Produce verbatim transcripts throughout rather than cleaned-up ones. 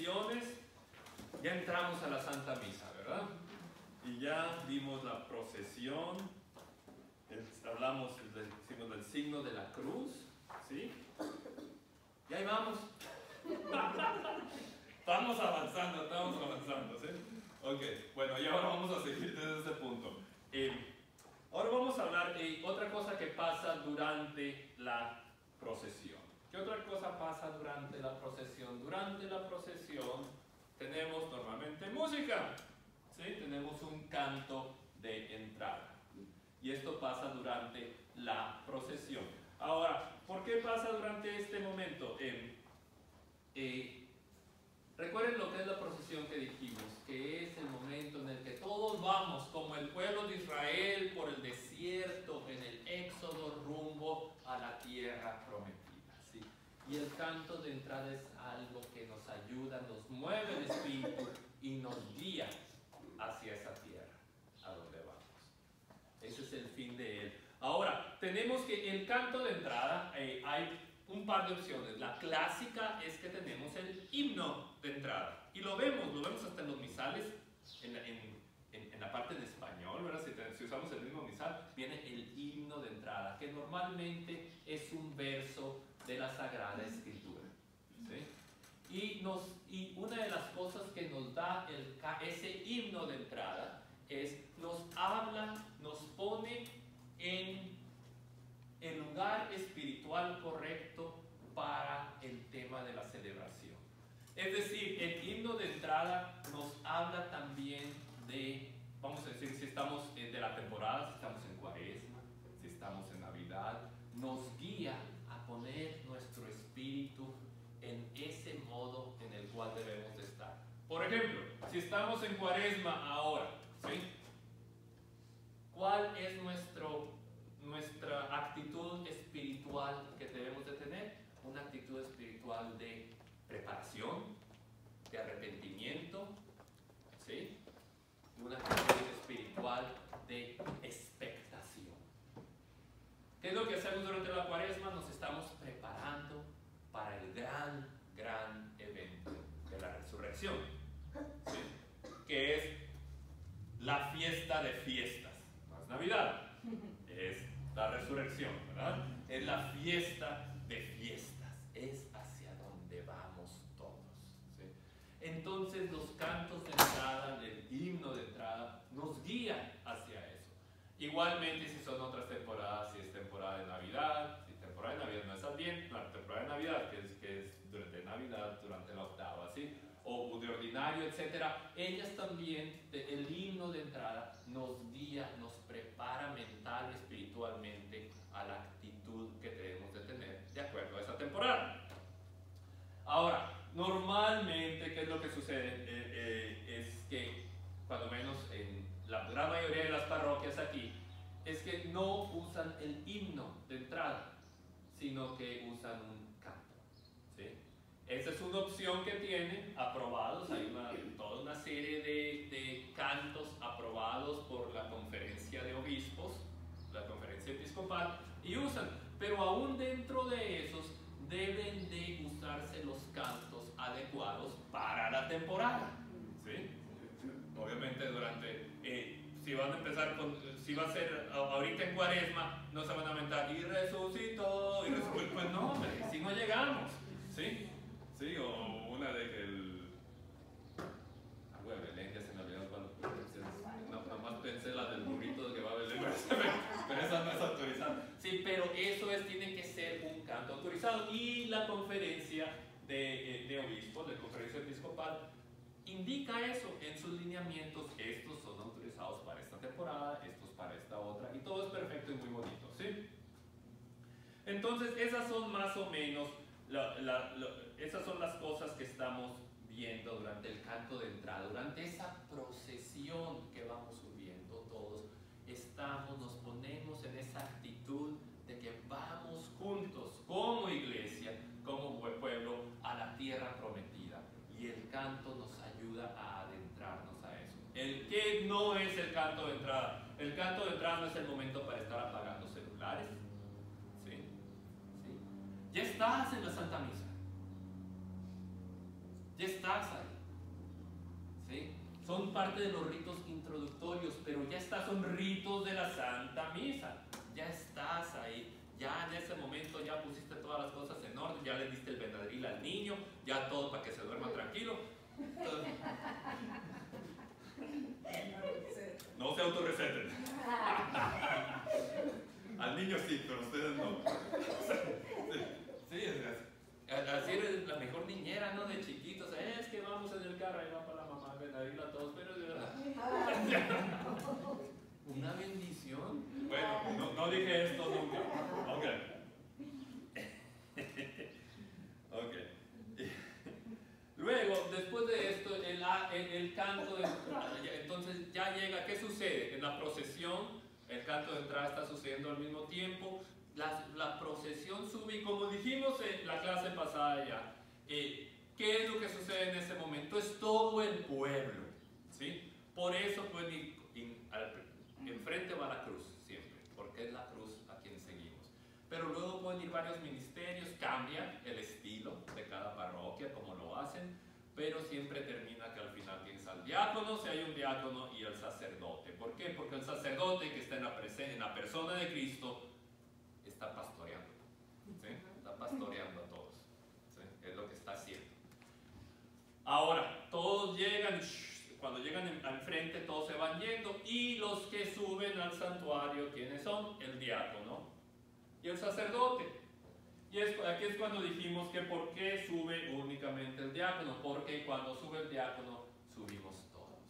procesiones, ya entramos a la Santa Misa, ¿verdad? Y ya vimos la procesión, hablamos, decimos, del signo de la cruz, ¿sí? Y ahí vamos. Estamos avanzando, estamos avanzando, ¿sí? Ok, bueno, y ahora vamos a seguir desde este punto. Eh, ahora vamos a hablar de otra cosa que pasa durante la procesión. ¿Qué otra cosa pasa durante la procesión? Durante la procesión tenemos normalmente música, ¿sí? Tenemos un canto de entrada. Y esto pasa durante la procesión. Ahora, ¿por qué pasa durante este momento? Eh, eh, Recuerden lo que es la procesión que dijimos, que es el momento en el que todos vamos, como el pueblo de Israel, por el desierto, en el éxodo rumbo a la tierra prometida, ¿sí? Y el canto de entrada es algo que nos ayuda, nos mueve el espíritu y nos guía hacia esa tierra, a donde vamos. Ese es el fin de él. Ahora, tenemos que el canto de entrada, eh, hay un par de opciones. La clásica es que tenemos el himno de entrada. Y lo vemos, lo vemos hasta en los misales, en, en, en, en la parte de español, ¿verdad? Si, si usamos el mismo misal, viene el himno de entrada, que normalmente es un verso de la Sagrada Escritura, ¿sí? Y, nos, y una de las cosas que nos da el, ese himno de entrada es, nos habla, nos pone en el lugar espiritual correcto para el tema de la celebración. Es decir, el himno de entrada nos habla también de, vamos a decir, si estamos de la temporada, si estamos en Cuaresma, si estamos en Navidad, nos guía a poner nuestro espíritu en ese modo en el cual debemos de estar. Por ejemplo, si estamos en Cuaresma ahora, ¿sí? ¿Cuál es nuestro nuestra actitud espiritual que debemos de tener? Una actitud espiritual de preparación, de arrepentimiento, ¿sí? Una actitud espiritual de expectación. ¿Qué es lo que hacemos durante la Cuaresma? Nos estamos preparando para el gran, gran evento de la resurrección, ¿sí? Que es la fiesta de fiestas, no es Navidad, es la resurrección, ¿verdad? Es la fiesta de fiestas, es hacia donde vamos todos, ¿sí? Entonces los cantos de entrada, el himno de entrada, nos guían hacia eso. Igualmente si son otras temporadas, si es temporada de Navidad, si temporada de Navidad no es Adviento, la temporada de Navidad que es, que es durante Navidad, durante la octava, ¿sí? O de ordinario, etcétera, ellas también, el himno de entrada nos guía, nos prepara mental y espiritualmente a la actitud que debemos de tener de acuerdo a esa temporada. Ahora, normalmente, ¿qué es lo que sucede? Eh, eh, es que, cuando menos en la gran mayoría de las parroquias aquí, es que no usan el himno de entrada, sino que usan un canto, ¿sí? Esa es una opción que tienen, aprobados, hay una, toda una serie de, de cantos aprobados por la conferencia de obispos, la conferencia episcopal, y usan, pero aún dentro de esos deben de usarse los cantos adecuados para la temporada, ¿sí? Obviamente durante, eh, si van a empezar con, si va a ser ahorita en Cuaresma, no se van a aumentar y resucitó, y resucitó, pues no, hombre, si no llegamos, ¿sí? Sí, o una de que el... Ah, bueno, Belén ya se me olvidó cuando... No, nomás pensé la del burrito que va a Belén, pero esa no es autorizada. Sí, pero eso es, tiene que ser un canto autorizado. Y la conferencia de, de obispos, de conferencia episcopal, indica eso en sus lineamientos. Estos son autorizados para esta temporada, estos para esta otra, y todo es perfecto y muy bonito, ¿sí? Entonces, esas son más o menos... La, la, la, esas son las cosas que estamos viendo durante el canto de entrada, durante esa procesión que vamos subiendo todos, estamos, nos ponemos en esa actitud de que vamos juntos como iglesia, como pueblo, a la tierra prometida, y el canto nos ayuda a adentrarnos a eso. El que no es el canto de entrada, el canto de entrada no es el momento para estar apagando celulares, ¿sí? ¿Sí? Ya estás en la Santa Misa, ya estás estás ahí. ¿Sí? Son parte de los ritos introductorios, pero ya estás, son ritos de la Santa Misa. Ya estás ahí, ya en ese momento ya pusiste todas las cosas en orden, ya le diste el Benadryl al niño, ya todo para que se duerma tranquilo. Entonces, no se autorreceten. Al niño sí, pero ustedes no. Sí, sí, así eres la mejor niñera, ¿no? De chiquitos. Es que vamos en el carro, ahí va para la mamá, Benadryl a todos, pero de verdad. Una bendición. Bueno, no, no dije esto nunca. Ok. Ok. Luego, después de esto, el, el, el canto de entrada. Entonces ya llega, ¿qué sucede? En la procesión, el canto de entrada está sucediendo al mismo tiempo. La, la procesión sube y como dijimos en la clase pasada ya, eh, ¿qué es lo que sucede en ese momento? Es todo el pueblo, ¿sí? Por eso, pues, in, in, al, enfrente va la cruz siempre, porque es la cruz a quien seguimos. Pero luego pueden ir varios ministerios, cambia el estilo de cada parroquia, como lo hacen, pero siempre termina que al final tienes al diácono, si hay un diácono, y el sacerdote. ¿Por qué? Porque el sacerdote que está en la, en la persona de Cristo está pastoreando, ¿sí? Está pastoreando a todos, ¿sí? Es lo que está haciendo. Ahora, todos llegan, cuando llegan al frente todos se van yendo, y los que suben al santuario, ¿quiénes son? El diácono y el sacerdote. Y es, aquí es cuando dijimos que por qué sube únicamente el diácono, porque cuando sube el diácono subimos todos.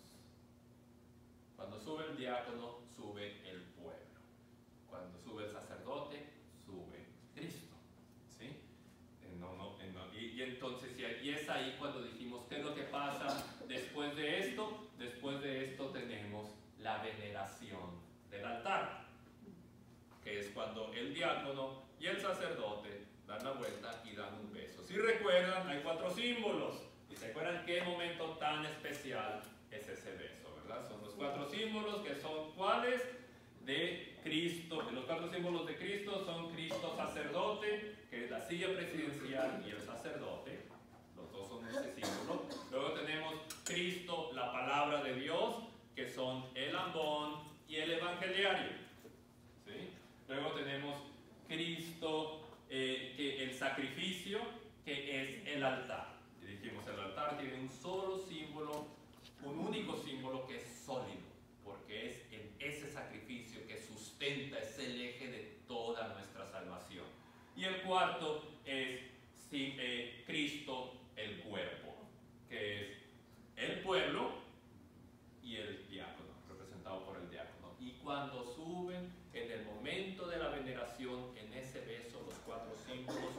Cuando sube el diácono sube el pueblo. Cuando sube el sacerdote sube Cristo, ¿sí? No, no, no, y, y entonces y es ahí cuando dijimos qué es lo que pasa después de esto. Después de esto tenemos la veneración del altar, que es cuando el diácono y el sacerdote dan la vuelta y dan un beso. Si recuerdan, hay cuatro símbolos. Y se acuerdan qué momento tan especial es ese beso, ¿verdad? Son los cuatro símbolos que son ¿cuáles? De Cristo. Los cuatro símbolos de Cristo son Cristo sacerdote, que es la silla presidencial, y el sacerdote. Los dos son ese símbolo. Luego tenemos Cristo, la palabra de Dios, que son el ambón y el evangeliario, ¿sí? Luego tenemos Cristo, eh, que el sacrificio, que es el altar. Y dijimos, el altar tiene un solo símbolo, un único símbolo que es sólido, porque es en ese sacrificio que sustenta, es el eje de toda nuestra salvación. Y el cuarto es sí, eh, Cristo, el cuerpo, que es el pueblo y el diácono, representado por el diácono. Y cuando suben, en el momento de la veneración, en ese beso, los cuatro símbolos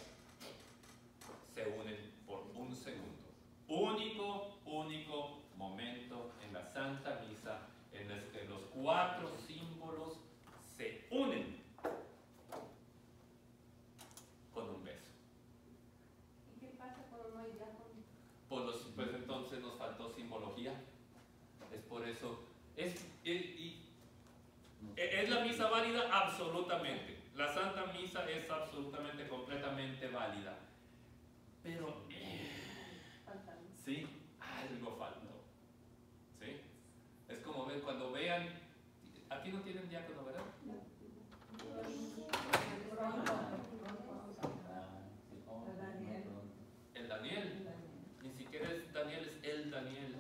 se unen por un segundo. Único, único momento en la Santa Misa, en el que los cuatro símbolos se unen con un beso. ¿Y qué pasa cuando no hay diácono? Pues, los, pues entonces nos faltó simbología. Es por eso. Es, es, y, ¿Es la misa válida? Absolutamente. La Santa Misa es absolutamente, completamente válida. Pero, eh, sí, algo faltó. ¿Sí? Es como ver, cuando vean, aquí no tienen diácono, ¿verdad? El Daniel. Ni siquiera es Daniel, es el Daniel.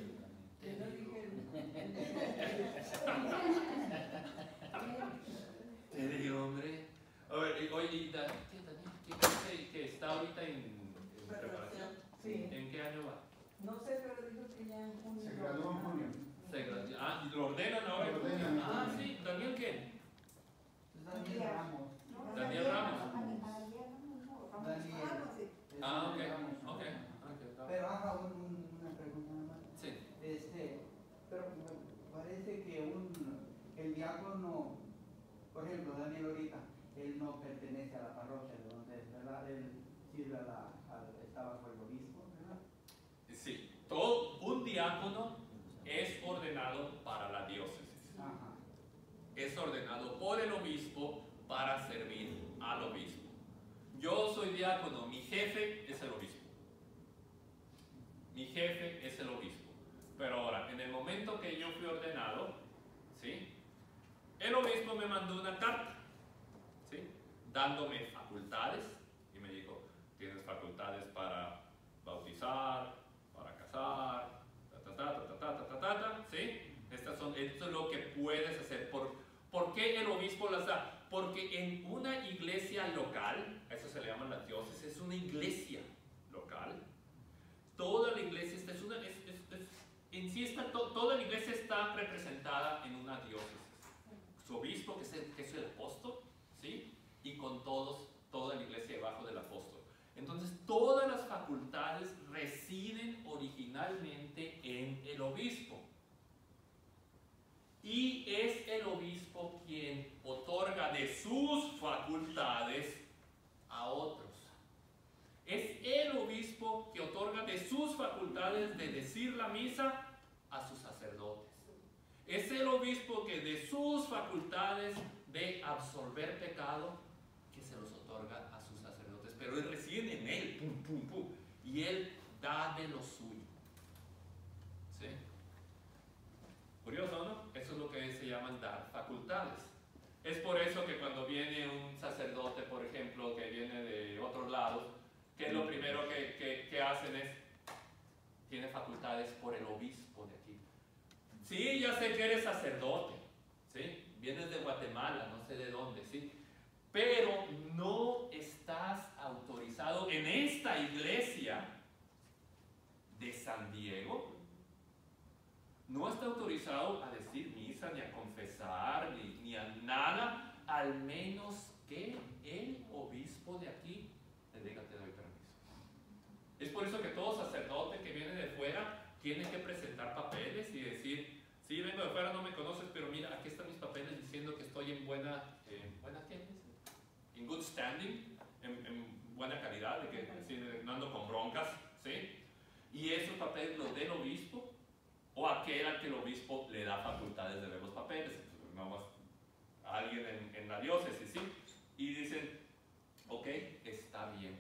Te digo, hombre. A ver, oye, ¿y Daniel? ¿Qué Daniel? ¿Qué, que está ahorita en, en preparación? Sí. ¿En qué año va? No sé, pero dijo que ya en junio. Se graduó en junio. Se graduó. Ah, ¿y lo ordenan ahora? Lo ordenan. Ah, sí. ¿Daniel qué? Daniel Ramos. Daniel Ramos. Daniel. Ah, ok. Ramos. Ok. okay. Pero haga un, un, una pregunta nada más. Sí. Este, pero me parece que un, el diácono, por ejemplo, Daniel ahorita, él no pertenece a la parroquia de donde es, ¿verdad? Él sirve a la, a, estaba con el obispo, ¿verdad? Sí. Todo un diácono es ordenado para la diócesis. Ajá. Es ordenado por el obispo para servir al obispo. Yo soy diácono, mi jefe es el obispo. Mi jefe es el obispo. Pero ahora, en el momento que yo fui ordenado, ¿sí?, el obispo me mandó una carta, ¿sí?, dándome facultades, y me dijo, tienes facultades para bautizar, para casar, ta, ta, ta, ta, ta, ta, ta, ta, ta, ¿sí? Estas son, esto es lo que puedes hacer. ¿Por, ¿Por qué el obispo las da? Porque en una iglesia local, a eso se le llama la diócesis, es una iglesia local, toda la iglesia está, es una, es, es, es, en sí está, to, toda la iglesia está representada en una diócesis. Su obispo, que es el, que es el apóstol, ¿sí?, y con todos, toda la iglesia debajo del apóstol. Entonces, todas las facultades residen originalmente en el obispo. Y es el obispo quien otorga de sus facultades a otros. Es el obispo que otorga de sus facultades de decir la misa a sus sacerdotes. Es el obispo que de sus facultades de absolver pecado, que se los otorga a sus sacerdotes. Pero él reside en él, pum, pum, pum, y él da de lo suyo. ¿Sí? Curioso, ¿no? Eso es lo que se llaman dar facultades. Es por eso que cuando viene un sacerdote, por ejemplo, que viene de otros lados, que lo primero que, que, que hacen es, tiene facultades por el obispo de aquí. Sí, ya sé que eres sacerdote, ¿sí?, vienes de Guatemala, no sé de dónde, ¿sí?, pero no estás autorizado en esta iglesia de San Diego. No está autorizado a decir misa, ni a confesar, ni, ni a nada, al menos que el obispo de aquí te diga, te doy permiso. Es por eso que todo sacerdote que viene de fuera tiene que presentar papeles y decir, sí, vengo de fuera, no me conoces, pero mira, aquí están mis papeles diciendo que estoy en buena, eh, ¿buena qué es? En good standing, en, en buena calidad, de que sí, no ando con broncas, ¿sí? Y esos papeles los del obispo, o aquel al que el obispo le da facultades de ver los papeles, vamos a alguien en, en la diócesis, ¿sí? Y dicen, ok, está bien.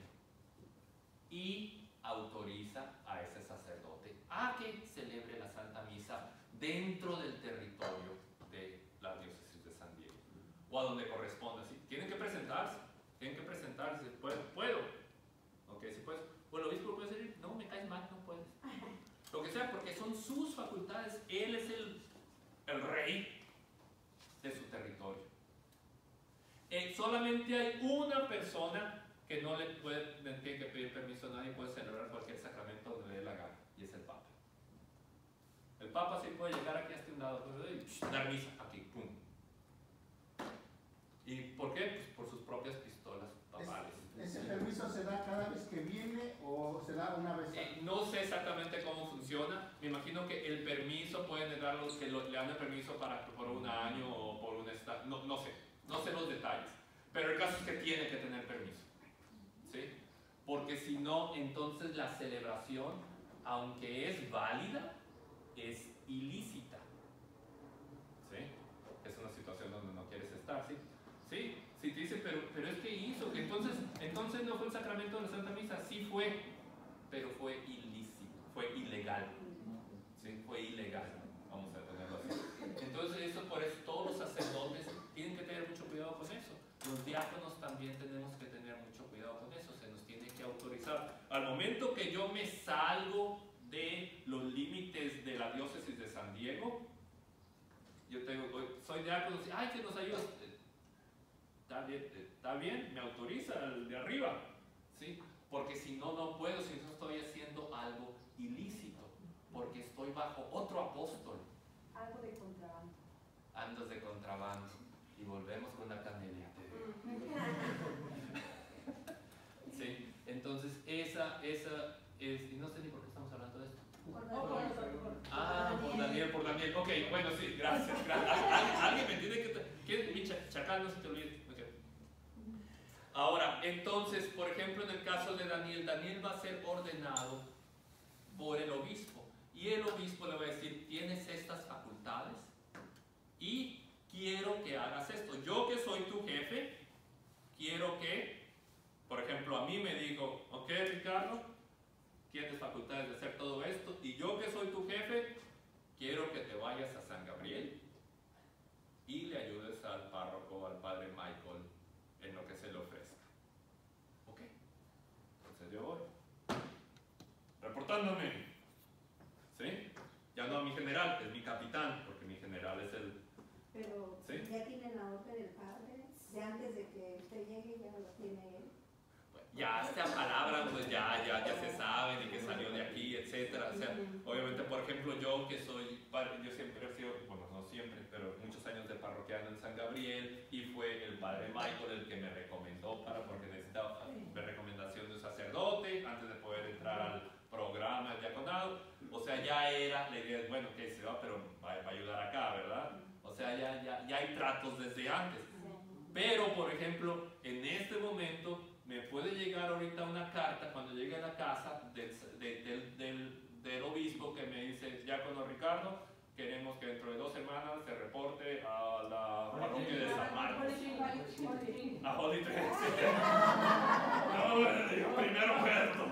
Y autoriza a ese sacerdote a que celebre la Santa Misa dentro del territorio de la diócesis de San Diego, o a donde corresponda, ¿sí? Tienen que presentarse, tienen que presentarse, ¿puedo? ¿Puedo? Ok, si puedes. O el obispo puede decir, no, me caes mal, no puedes. Lo que sea, porque son sus facultades, él es el, el rey de su territorio. Eh, solamente hay una persona que no le puede, no tiene que pedir permiso a nadie, puede celebrar cualquier sacramento donde le dé la gana, y es el Papa. El Papa sí puede llegar aquí hasta un lado, pues, dar misa aquí, pum. ¿Y por qué? Pues por sus propias pistolas papales. ¿Ese permiso se da cada vez que viene o se da una vez? Eh, no sé exactamente cómo funciona. Me imagino que el permiso pueden darlo, que lo, le dan el permiso para por un año o por un estado. No, no sé, no sé los detalles. Pero el caso es que tiene que tener permiso, ¿sí? Porque si no, entonces la celebración, aunque es válida, es ilícita, ¿sí? Es una situación donde no quieres estar, ¿sí? Sí, si te dicen, pero, pero es que hizo, entonces, entonces no fue el sacramento de la Santa Misa, sí fue, pero fue ilícito, fue ilegal, ¿sí? Fue ilegal, vamos a tenerlo así. Entonces eso, por eso todos los sacerdotes tienen que tener mucho cuidado con eso. Los diáconos también tenemos que tener mucho cuidado con eso, se nos tiene que autorizar. Al momento que yo me salgo de los límites de la diócesis de San Diego, yo tengo, soy diácono, ay, que nos ayudas. Está bien, está bien, me autoriza el de arriba, ¿sí? Porque si no, no puedo, si no estoy haciendo algo ilícito, porque estoy bajo otro apóstol. Algo de contrabando. Andas de contrabando. Y volvemos con la Camelia. Sí, entonces esa, esa es, y no sé ni por qué estamos hablando de esto. Por Daniel. Ah, por Daniel, por Daniel. Ok, bueno, sí, gracias. gracias. ¿Alguien, alguien me tiene que... ¿Quién? Mi chacal, no se te olvide. Okay. Ahora, entonces, por ejemplo, en el caso de Daniel, Daniel va a ser ordenado por el obispo. Y el obispo le va a decir, tienes estas facultades y quiero que hagas esto. Yo que soy tu jefe, quiero que, por ejemplo, a mí me digo, ok, Ricardo, tienes facultades de hacer todo esto. ya no a mi general, es mi capitán, porque mi general es el... Pero ¿Sí? ya tienen la orden del padre, de antes de que usted llegue ya lo tiene él. Ya esta palabra pues ya, ya, ya se sabe de que salió de aquí, etcétera. O sea, obviamente, por ejemplo, yo que soy, par- yo siempre he sido, bueno, no siempre, pero muchos años de parroquiano en San Gabriel, y fue el padre Michael el que me recomendó para, porque necesitaba de recomendación de un sacerdote antes de poder entrar al programa del diaconado. O sea, ya era la idea, bueno, que se va, pero va, va a ayudar acá, ¿verdad? O sea, ya, ya, ya hay tratos desde antes. Pero, por ejemplo, en este momento me puede llegar ahorita una carta cuando llegue a la casa del, de- del, del, del obispo que me dice: Diácono Ricardo, queremos que dentro de dos semanas se reporte a la parroquia de San Marcos. A Holy Trinity. No, bueno, digo, primero muerto.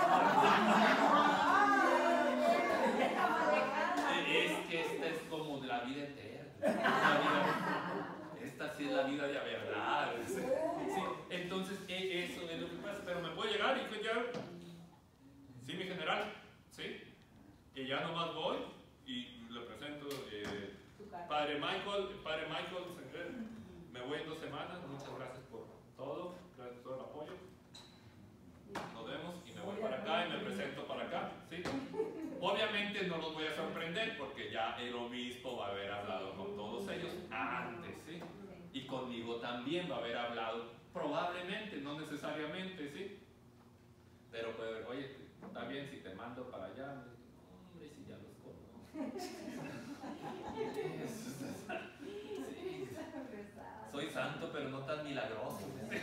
Es que esta es como la vida eterna. La vida- esta sí es la vida de verdad. Sí, entonces, e- eso es lo que pasa. Pero me puede llegar y pues ya. Sí, mi general. Sí. Y ya nomás voy y le presento. Eh, Padre Michael, Padre Michael, me voy en dos semanas. Muchas gracias por todo. Gracias por todo el apoyo. Nos vemos y me voy para acá y me presento para acá. ¿Sí? Obviamente no los voy a sorprender porque ya el obispo va a haber hablado con todos ellos antes. ¿Sí? Y conmigo también va a haber hablado, probablemente, no necesariamente, ¿sí? Pero puede ver, oye, está bien si te mando para allá. Hombre, si ya los conozco. Sí. Soy santo, pero no tan milagroso. ¿Qué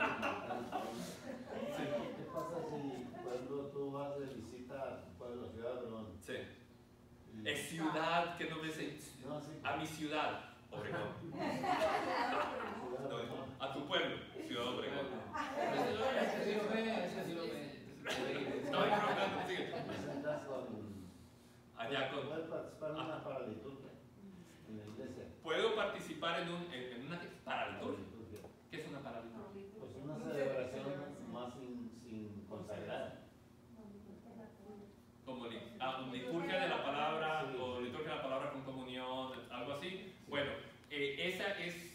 pasa si cuando tú vas de visita a tu pueblo, ciudad, perdón? Sí. y- Es ciudad que no me sé. No, sí. A mi ciudad, Obregón. Ciudad, No, a tu pueblo, Ciudad Obregón. Ese sí lo ve, ese sí lo ve. Estoy preguntando, sigue. presentas con... Allá con. ¿Puedes participar en Ajá. una paraliturgia en la iglesia? Puedo participar en, un, en, en una paraliturgia. Paraliturgia. ¿Qué es una paraliturgia? Pues una celebración más sin, sin consagrar. Como li- ah, liturgia de la palabra, Sí. o liturgia de la palabra con comunión, algo así. Bueno, eh, esa es.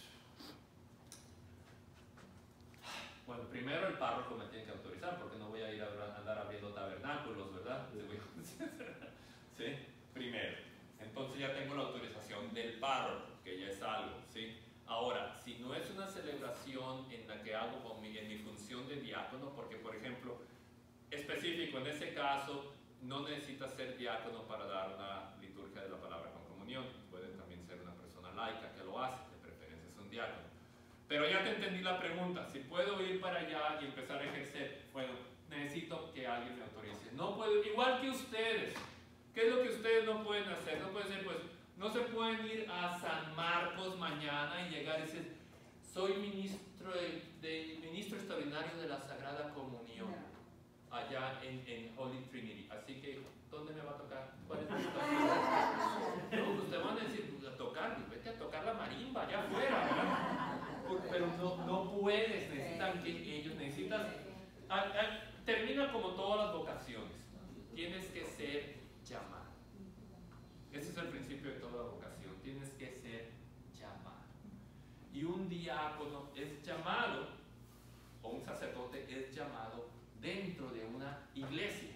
Bueno, primero el párroco me tiene que autorizar, porque no voy a ir a abra- andar abriendo tabernáculos, ¿verdad? Sí, primero. Entonces ya tengo la autorización del párroco, que ya es algo, ¿sí? Ahora, si no es una celebración en la que hago con mi, en mi función de diácono, porque por ejemplo, específico en ese caso, no necesitas ser diácono para dar una liturgia de la palabra con comunión, puede también ser una persona laica que lo hace, de preferencia es un diácono. Pero ya te entendí la pregunta, si puedo ir para allá y empezar a ejercer, bueno, necesito que alguien me autorice. No puedo, igual que ustedes. ¿Qué es lo que ustedes no pueden hacer? No pueden ser, pues, no se pueden ir a San Marcos mañana y llegar y decir: soy ministro, de, de- ministro extraordinario de la Sagrada Comunión, allá en, en Holy Trinity. Así que, ¿dónde me va a tocar? ¿Cuál es mi lugar? No, pues te van a decir, pues, a tocar, pues, vete a tocar la marimba allá afuera, ¿verdad? Por- Pero no, no puedes, necesitan que ellos, necesitas, a- a- termina como todas las vocaciones, tienes que ser llamado. Ese es el principio de toda vocación, tienes que ser llamado. Y un diácono es llamado, o un sacerdote es llamado dentro de una iglesia.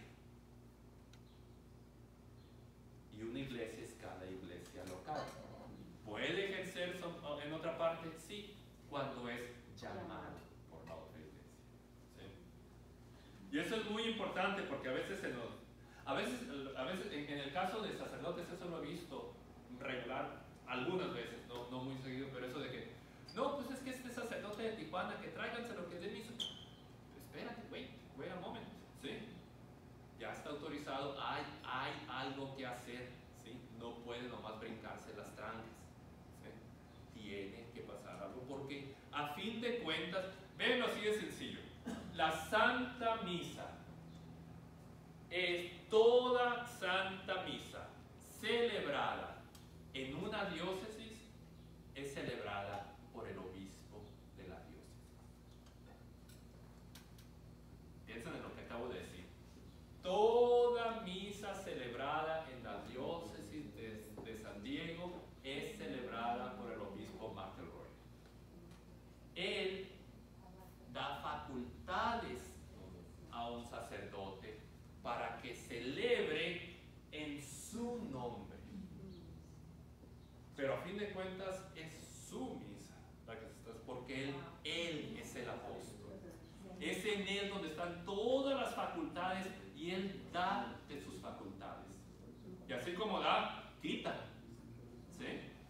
Y una iglesia es cada iglesia local. ¿Puede ejercer so- en otra parte? Sí, cuando es llamado por la otra iglesia. ¿Sí? Y eso es muy importante porque a veces se nos... A veces, a veces en, en el caso de sacerdotes, eso lo he visto regular algunas veces, no, no muy seguido, pero eso de que, no, pues es que este sacerdote de Tijuana, que tráiganse lo que dé misa. Espérate, wait, wait a moment, ¿sí? Ya está autorizado, hay, hay algo que hacer, ¿sí? No puede nomás brincarse las trancas, ¿sí? Tiene que pasar algo, porque a fin de cuentas, ven así de sencillo, la Santa Misa es toda Santa Misa celebrada en una diócesis, es celebrada por el obispo de la diócesis. Piensen en lo que acabo de decir. Toda misa celebrada en la diócesis como da, quita. ¿Sí?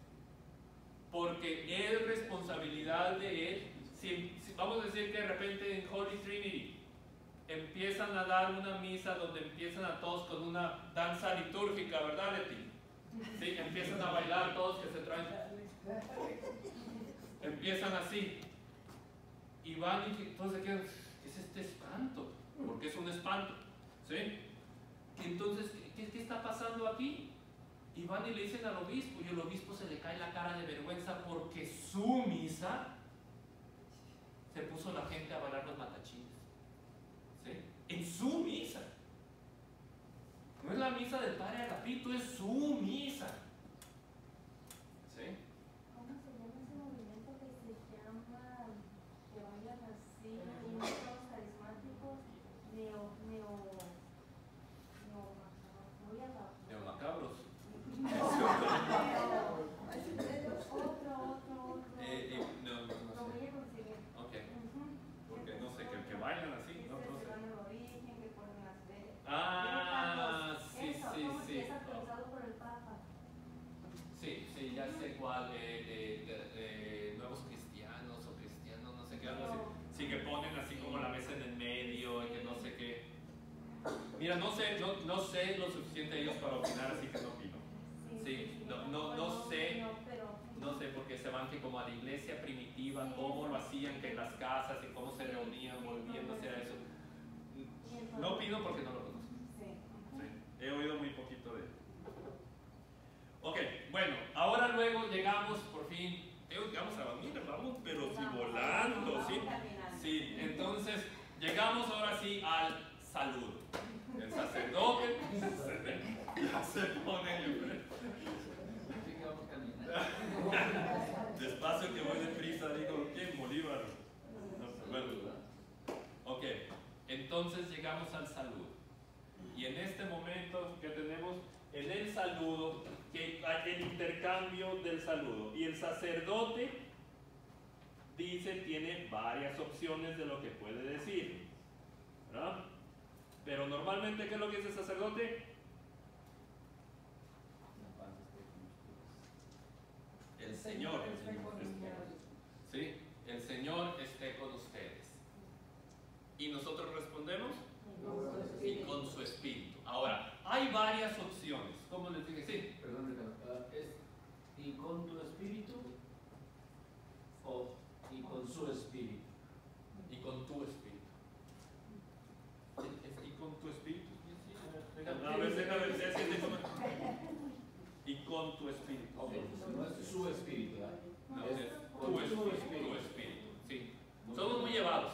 Porque es responsabilidad de él. Si, si vamos a decir que de repente en Holy Trinity empiezan a dar una misa donde empiezan a todos con una danza litúrgica, ¿verdad, Leti? Sí, empiezan a bailar todos que se traen. Empiezan así. Y van y entonces ¿qué es este espanto? Porque es un espanto. ¿Sí? Entonces, ¿qué, qué está pasando aquí? Y van y le dicen al obispo, y el obispo se le cae la cara de vergüenza porque su misa se puso la gente a bailar los matachines. ¿Sí? En su misa. No es la misa del padre Agapito, es su misa. ¿Sí? ¿Cómo se llama ese movimiento que se llama, que bailan así, y no todos carismáticos, neo, neo, neo, voy a la... Neomacabros. Otro, otro, otro. Eh, eh, no, no, Lo no voy sé. a conseguir. Ok. Ujú. Porque no sé, que, que bailan así, no, no Que sé. van al origen, que ponen las velas. Ah, sí, Eso, sí, ¿cómo sí. que es actualizado por el Papa? Sí, sí, ya sé cuál, eh, eh, eh, eh, nuevos cristianos o cristianos, no sé qué, algo así. Sí, que ponen así como la mesa en el medio y que no sé qué. Mira, no sé, no, no sé lo suficiente de ellos para opinar, así que no opino. Sí, no, no, no sé, no sé, porque se van que como a la iglesia primitiva, cómo lo hacían, que en las casas y cómo se reunían, volviéndose a eso. No opino porque no lo conozco. Sí, he oído muy poquito de él. Ok, bueno, ahora luego llegamos por fin, eh, vamos a dormir, vamos, pero si volando, ¿sí? Sí, entonces llegamos ahora sí al saludo. El sacerdote ya se pone enfrente. Despacio que voy deprisa, digo, ¿quién? Bolívar. No, bueno, ok, entonces llegamos al saludo. Y en este momento que tenemos en el saludo, que hay el intercambio del saludo. Y el sacerdote dice, tiene varias opciones de lo que puede decir, ¿verdad? Pero normalmente, ¿qué es lo que dice el sacerdote? El Señor, ¿sí? El Señor esté con ustedes. Y nosotros respondemos, y con su espíritu. Ahora, hay varias opciones. ¿Cómo les dije? Sí. Perdón, Ricardo. ¿Es y con tu espíritu o y con su espíritu? Y con tu espíritu. ¿Y con tu espíritu? A ver, déjame ver, y con tu espíritu. Ok, no es su espíritu, ¿verdad? No, Es es con tu tu espíritu, espíritu. tu espíritu. Sí. Somos muy llevados.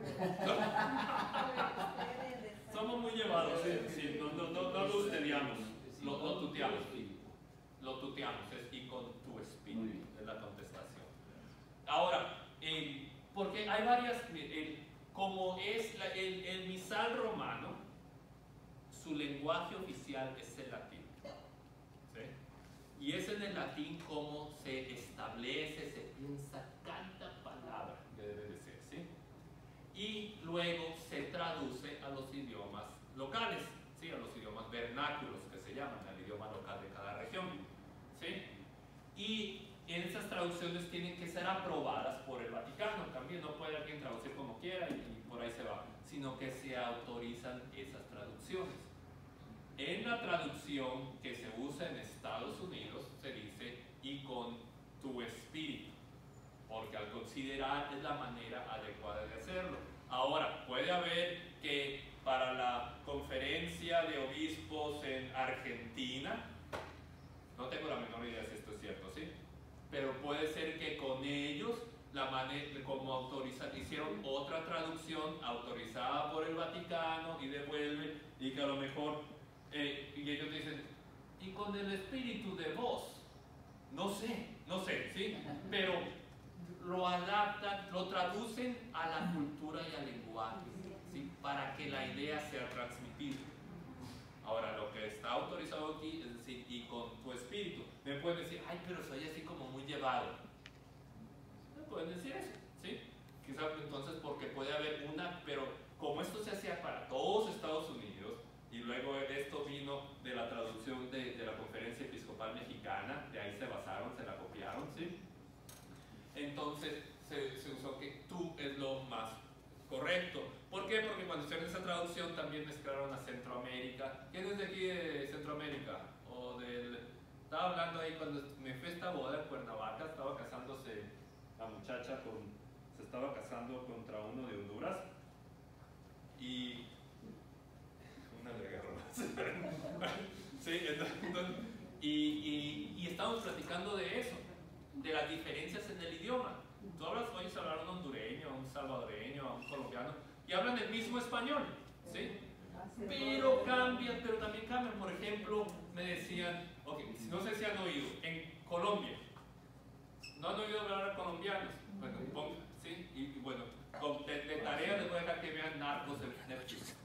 Somos muy llevados, sí, sí, no, no, no, no lo usteriamos, lo, lo tuteamos. Lo tuteamos, es y con tu espíritu, es la contestación. Ahora, eh, porque hay varias, eh, como es la, el, el misal romano, su lenguaje oficial es el latín. ¿Sí? Y es en el latín como se establece, se piensa cada palabra que debe de ser, ¿sí? Y luego se traduce a los idiomas locales, ¿sí? A los idiomas vernáculos que se llaman, al idioma local de cada región, ¿sí? Y esas traducciones tienen que ser aprobadas por el Vaticano, también no puede alguien traducir como quiera y, y por ahí se va, sino que se autorizan esas traducciones. En la traducción que se usa en Estados Unidos se dice y con tu espíritu, porque al considerar es la manera adecuada de hacerlo. Ahora, puede haber que para la conferencia de obispos en Argentina, no tengo la menor idea si esto es cierto, ¿sí? Pero puede ser que con ellos, la manera, como autorizar, hicieron otra traducción autorizada por el Vaticano y devuelven, y que a lo mejor, eh, y ellos dicen, y con el espíritu de voz, no sé, no sé, ¿sí? Pero lo adaptan, lo traducen a la cultura y al lenguaje, ¿sí? Para que la idea sea transmitida. Ahora, lo que está autorizado aquí es decir, y con tu espíritu. Me pueden decir, ay, pero soy así como muy llevado. Me pueden decir eso, ¿sí? Quizás entonces porque puede haber una, pero como esto se hacía para todos Estados Unidos, y luego esto vino de la traducción de, de la conferencia entonces se, se usó que tú es lo más correcto. ¿Por qué? Porque cuando hicieron esa traducción también mezclaron a Centroamérica. ¿Quién es de aquí de Centroamérica? O del... Estaba hablando ahí cuando me fui a esta boda en Cuernavaca, estaba casándose la muchacha con... se estaba casando contra uno de Honduras y... una le agarró. Sí, entonces, y, y, y estábamos platicando de eso, de las diferencias en el idioma. Tú hablas, oyes hablar a un hondureño, a un salvadoreño, a un colombiano, y hablan el mismo español, ¿sí? Pero cambian, pero también cambian. Por ejemplo, me decían, ok, no sé si han oído, en Colombia, ¿no han oído hablar a colombianos? Bueno, pongan, ¿sí? Y, y bueno, con, de, de tarea les voy a dejar que vean Narcos en Netflix.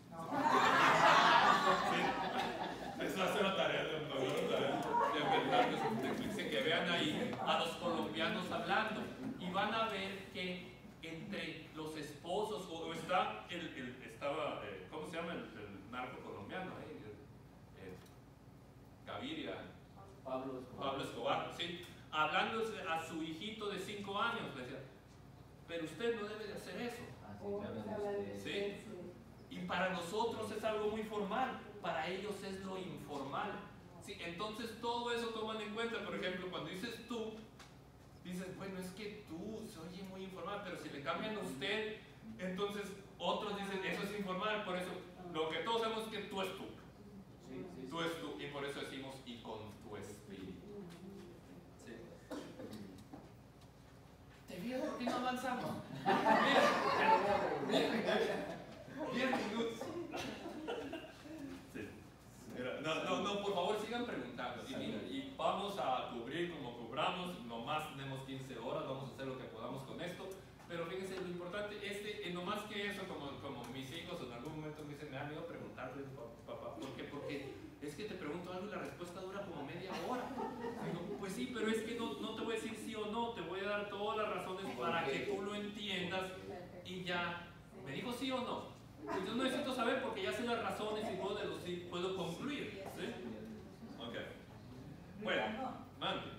¿Sí? Eso hace la tarea de, de, de Narcos en Netflix, que vean ahí a los colombianos hablando y van a ver que entre los esposos, o, o está el, el estaba, eh, ¿cómo se llama el, el narco colombiano? Eh? El, el Gaviria, Pablo Escobar. Pablo Escobar, sí, hablándose a su hijito de cinco años, le decía, pero usted no debe de hacer eso. Ah, sí, O claro, se habla de este, Sí. Y para nosotros es algo muy formal, para ellos es lo informal. Sí, entonces todo eso toman en cuenta. Por ejemplo, cuando dices tú, dices, bueno, es que tú se oye muy informal, pero si le cambian a usted, entonces otros dicen, eso es informal, por eso lo que todos sabemos es que tú es tú. sí, sí, Tú es tú, y por eso decimos, y con tu espíritu. Sí. ¿Te fijas por qué no avanzamos? diez minutos. Sí. Mira, no, no, no, por favor sigan preguntando. Y, mira, y vamos a cubrir como cubramos, nomás tenemos quince horas, vamos a hacer lo que podamos con esto. Pero fíjense, lo importante, este, eh, no más que eso, como, como mis hijos en algún momento me dicen, me han ido a preguntarle, papá, ¿por qué? Porque es que te pregunto algo y la respuesta dura como media hora. Digo, pues sí, pero es que no, no te voy a decir sí o no, te voy a dar todas las razones para que tú lo entiendas y ya. ¿Me dijo sí o no? Pues yo no necesito saber porque ya sé las razones y puedo deducir, puedo concluir. ¿Sí? Ok. Bueno, mande.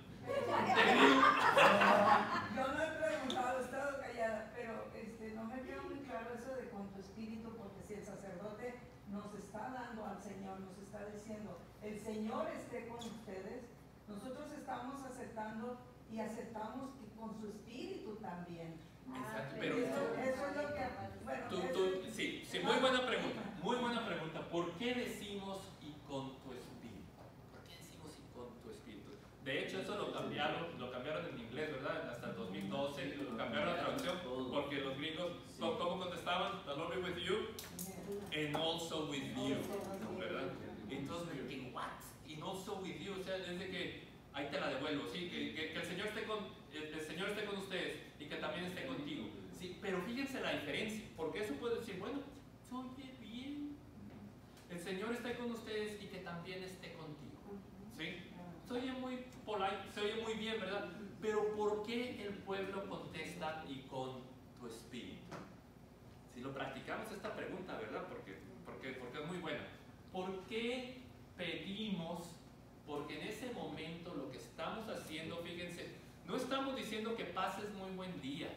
Yo no he preguntado, he estado callada, pero este, no me queda muy claro eso de con tu espíritu, porque si el sacerdote nos está dando al Señor, nos está diciendo, el Señor esté con ustedes, nosotros estamos aceptando y aceptamos que con su espíritu también. Exacto, pero Eso, eso es lo que, bueno, tú, eso- tú, sí, sí, muy buena pregunta, muy buena pregunta. ¿Por qué decimos y con tu espíritu? ¿Por qué decimos y con tu espíritu? De hecho, eso lo cambiaron, lo cambiaron en inglés, ¿verdad? Hasta el dos mil doce lo cambiaron la traducción porque los gringos, ¿cómo contestaban? The Lord be with you and also with you, ¿verdad? Entonces me digo, what? And also with you, o sea, desde que ahí te la devuelvo, sí, que, que, que el Señor esté con el, el Señor esté con ustedes y que también esté contigo. Sí, pero fíjense la diferencia, porque eso puede decir, bueno, se oye bien. El Señor esté con ustedes y que también esté contigo. ¿Sí? Se oye muy polite, se oye muy bien, ¿verdad? Pero ¿por qué el pueblo contesta y con tu espíritu? Si lo practicamos esta pregunta, ¿verdad? Porque, porque, porque es muy buena. ¿Por qué pedimos? Porque en ese momento lo que estamos haciendo, fíjense, no estamos diciendo que pases muy buen día.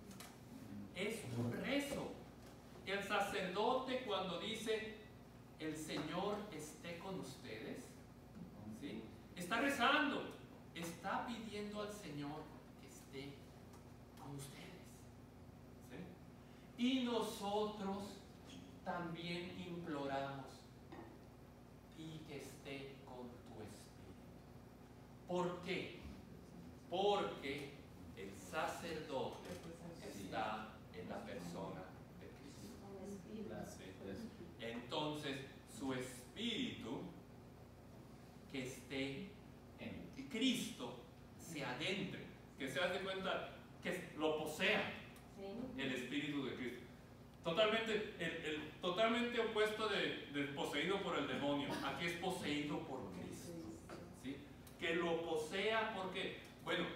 Es un rezo. El sacerdote cuando dice, el Señor esté con ustedes, ¿sí? Está rezando, está pidiendo al Señor que esté con ustedes, ¿sí? Y nosotros también imploramos y que esté con tu espíritu. ¿Por qué? Porque el sacerdote está en la persona de Cristo. ¿Sí? Entonces, su espíritu que esté en Cristo se adentre, que se hace cuenta que lo posea el espíritu de Cristo. Totalmente, el, el, totalmente opuesto de, de poseído por el demonio. Aquí es poseído por Cristo. ¿Sí? Que lo posea porque, bueno,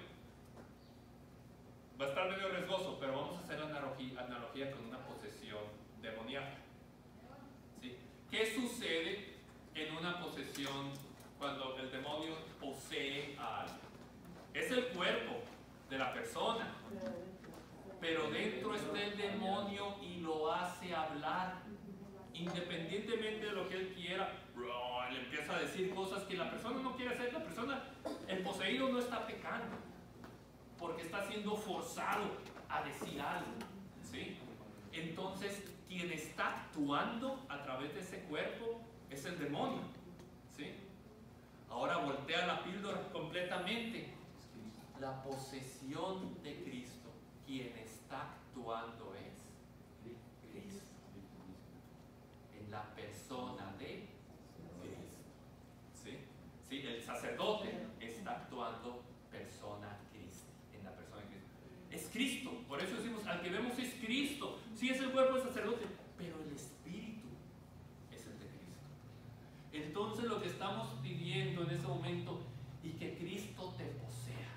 va a estar medio riesgoso, pero vamos a hacer analogía, analogía con una posesión demoníaca. ¿Sí? ¿Qué sucede en una posesión cuando el demonio posee a alguien? Es el cuerpo, de la persona, pero dentro está el demonio y lo hace hablar independientemente de lo que él quiera. Bro, le empieza a decir cosas que la persona no quiere hacer. La persona, el poseído no está pecando porque está siendo forzado a decir algo, ¿sí? Entonces quien está actuando a través de ese cuerpo es el demonio, ¿sí? Ahora voltea la píldora completamente. La posesión de Cristo, quien está actuando es Cristo, en la persona de Cristo, ¿sí? Sí, el sacerdote está actuando persona Cristo, en la persona de Cristo. Es Cristo, por eso decimos, al que vemos es Cristo. Sí, es el cuerpo del sacerdote, pero el espíritu es el de Cristo. Entonces lo que estamos pidiendo en ese momento, y que Cristo te posea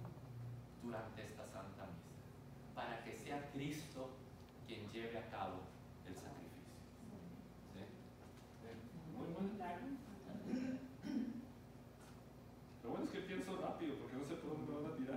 durante esta Santa Misa, para que sea Cristo quien lleve a cabo